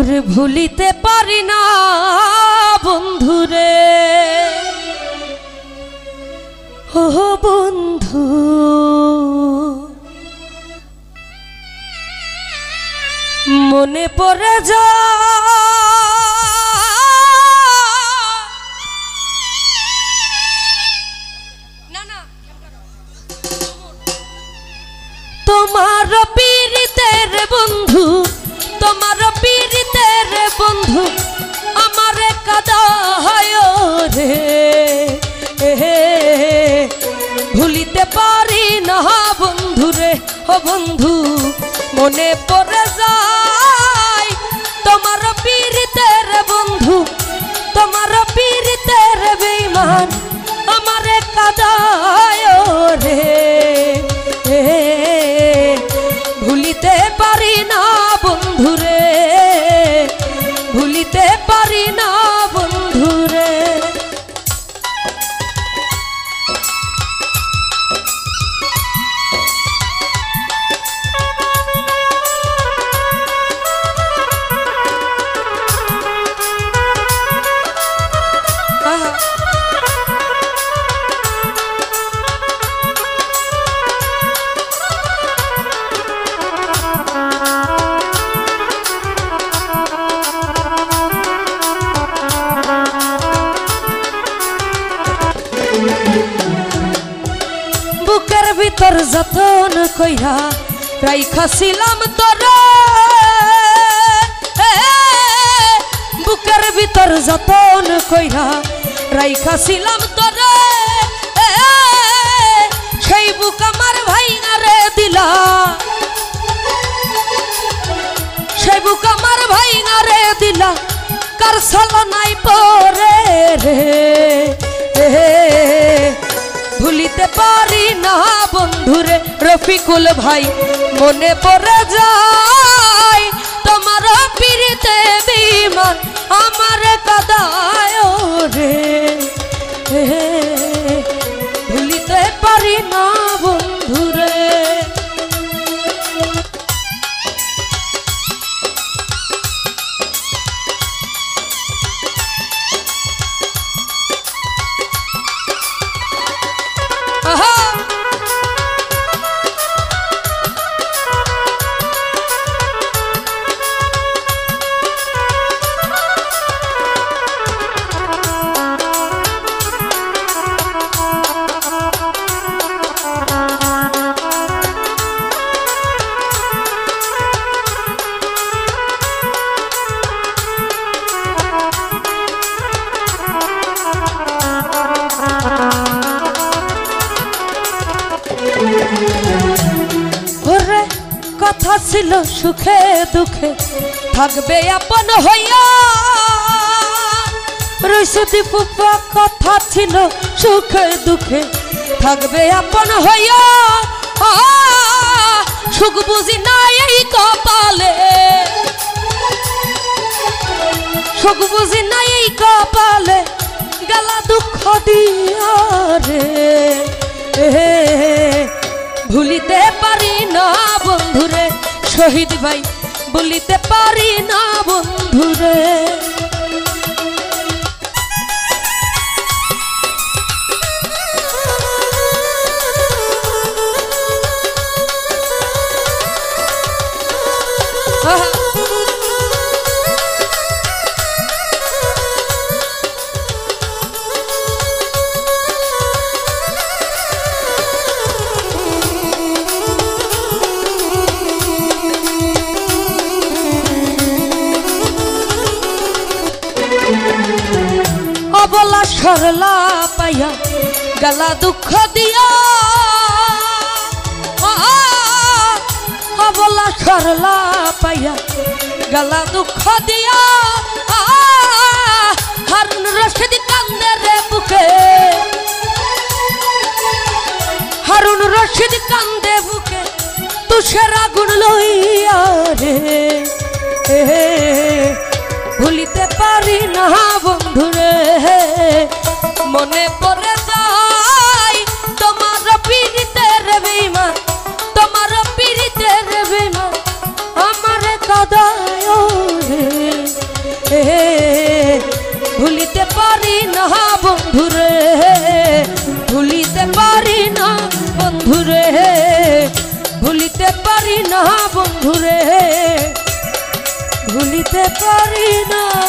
ভুলিতে পারি না বন্ধুরে, ও বন্ধু মনে পড়ে যা তোমার পীড়িতের বন্ধু, তোমার পীড়িতের বন্ধু আমারে কাঁদায় রে, ভুলিতে পারি না বন্ধুরে, ও বন্ধু মনে পড়ে যায় তোমার পীড়িতের বন্ধু, তোমার পীড়িতের বেঈমান আমারে কাঁদায় রে, ভুলিতে পারি না বন্ধুরে, ভুলিতে পারি না বন্ধুরে। বুকের ভিতর যতন কইরা রাইখাছিলাম তোরে, বুকের ভিতর যতন কইরা রাইখাছিলাম তোরে, সেই বুক আমার ভাইঙা রে দিলা, সেই বুক আমার ভাইঙা রে দিলা, কার ছলনায় পড়ে রে, ভুলিতে পারি না বন্ধুরে রফিকুল ভাই মনে পড়ে যায় তোমার পীড়িতে বেঈমান আমার কাঁদায় রে, ভুলিতে পারি না বন্ধুরে। কথা ছিল সুখে দুঃখে থাকবে আপন হইয়া, রইসুদি ফুপা কথা ছিল সুখে দুঃখে থাকবে আপন হইয়া, সুখ বুঝি নাই এই কপালে, সুখ বুঝি নাই এই কপালে, গেলা দুঃখ দিয়া রে, ভুলিতে পারি না বন্ধুরে শহীদ ভাই, ভুলিতে পারি না বন্ধুরে। অবলা সরলা পাইয়া গলা দুঃখ দিয়া, অবলা সরলা পাইয়া গলা দুঃখ দিয়া, হারুন রশিদ কান্দে রে বুকে, হারুন রশিদ কান্দে বুকে, তুষের আগুন লইয়া রে, ভুলিতে পারি না বন্ধুরে, মনে পড়ে যায় তোমার পীড়িতের বেঈমান, তোমার পীড়িতের বেঈমান আমারে কাঁদায় রে। ভুলিতে পারি না বন্ধুরে, ভুলিতে পারি না বন্ধুরে, ভুলিতে পারি না বন্ধুরে, ভুলিতে পারি না।